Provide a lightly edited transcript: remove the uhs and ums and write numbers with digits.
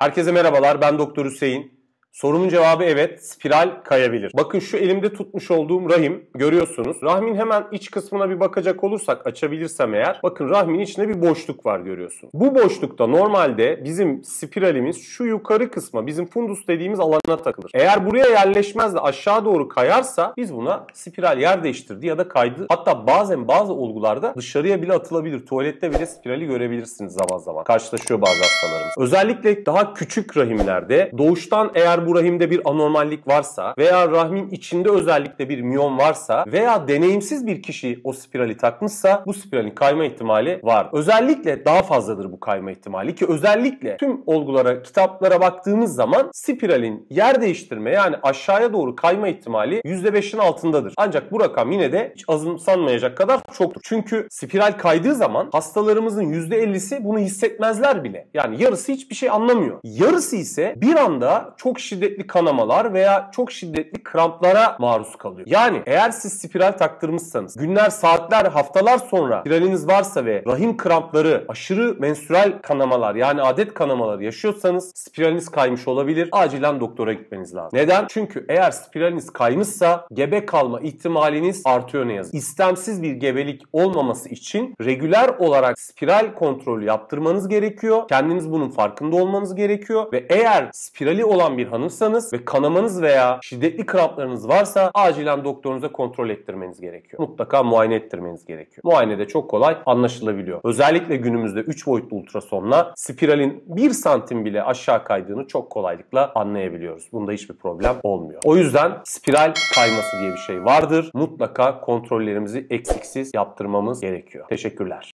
Herkese merhabalar, ben Doktor Hüseyin. Sorumun cevabı evet, spiral kayabilir. Bakın şu elimde tutmuş olduğum rahim, görüyorsunuz. Rahmin hemen iç kısmına bir bakacak olursak, açabilirsem eğer, bakın rahmin içinde bir boşluk var, görüyorsunuz. Bu boşlukta normalde bizim spiralimiz şu yukarı kısma, bizim fundus dediğimiz alana takılır. Eğer buraya yerleşmez de aşağı doğru kayarsa biz buna spiral yer değiştirdi ya da kaydı. Hatta bazen bazı olgularda dışarıya bile atılabilir. Tuvalette bile spirali görebilirsiniz zaman zaman. Karşılaşıyor bazı hastalarımız. Özellikle daha küçük rahimlerde doğuştan eğer bu rahimde bir anormallik varsa veya rahmin içinde özellikle bir miyom varsa veya deneyimsiz bir kişi o spirali takmışsa bu spiralin kayma ihtimali var. Özellikle daha fazladır bu kayma ihtimali ki özellikle tüm olgulara, kitaplara baktığımız zaman spiralin yer değiştirme yani aşağıya doğru kayma ihtimali %5'in altındadır. Ancak bu rakam yine de hiç azımsanmayacak kadar çoktur. Çünkü spiral kaydığı zaman hastalarımızın %50'si bunu hissetmezler bile. Yani yarısı hiçbir şey anlamıyor. Yarısı ise bir anda çok şiddetli kanamalar veya çok şiddetli kramplara maruz kalıyor. Yani eğer siz spiral taktırmışsanız günler, saatler, haftalar sonra spiraliniz varsa ve rahim krampları, aşırı menstrüel kanamalar yani adet kanamaları yaşıyorsanız spiraliniz kaymış olabilir. Acilen doktora gitmeniz lazım. Neden? Çünkü eğer spiraliniz kaymışsa gebe kalma ihtimaliniz artıyor ne yazık. İstemsiz bir gebelik olmaması için regüler olarak spiral kontrolü yaptırmanız gerekiyor. Kendiniz bunun farkında olmanız gerekiyor ve eğer spirali olan bir hanımsanız ve kanamanız veya şiddetli kramplarınız varsa acilen doktorunuza kontrol ettirmeniz gerekiyor. Mutlaka muayene ettirmeniz gerekiyor. Muayene de çok kolay anlaşılabiliyor. Özellikle günümüzde 3 boyutlu ultrasonla spiralin 1 santim bile aşağı kaydığını çok kolaylıkla anlayabiliyoruz. Bunda hiçbir problem olmuyor. O yüzden spiral kayması diye bir şey vardır. Mutlaka kontrollerimizi eksiksiz yaptırmamız gerekiyor. Teşekkürler.